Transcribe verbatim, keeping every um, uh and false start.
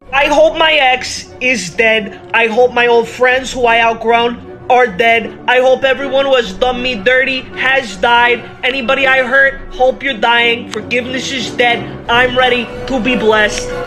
I hope my ex is dead. I hope my old friends who I outgrown are dead. I hope everyone who has done me dirty has died. Anybody I hurt, hope you're dying. Forgiveness is dead. I'm ready to be blessed.